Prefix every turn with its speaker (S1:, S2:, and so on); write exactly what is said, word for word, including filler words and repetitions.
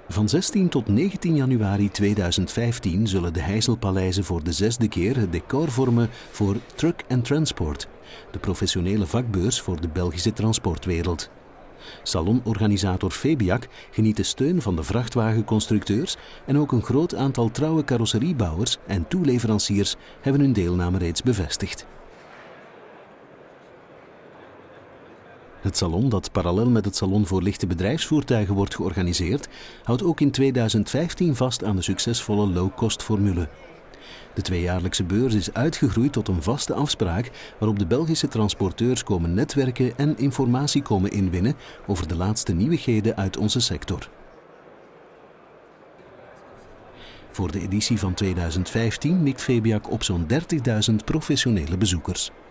S1: Van zestien tot negentien januari tweeduizend vijftien zullen de Heijzelpaleizen voor de zesde keer het decor vormen voor Truck and Transport, de professionele vakbeurs voor de Belgische transportwereld. Salonorganisator Febiac geniet de steun van de vrachtwagenconstructeurs en ook een groot aantal trouwe carrosseriebouwers en toeleveranciers hebben hun deelname reeds bevestigd. Het salon, dat parallel met het salon voor lichte bedrijfsvoertuigen wordt georganiseerd, houdt ook in tweeduizend vijftien vast aan de succesvolle low-cost formule. De tweejaarlijkse beurs is uitgegroeid tot een vaste afspraak waarop de Belgische transporteurs komen netwerken en informatie komen inwinnen over de laatste nieuwigheden uit onze sector. Voor de editie van tweeduizend vijftien mikt Febiac op zo'n dertigduizend professionele bezoekers.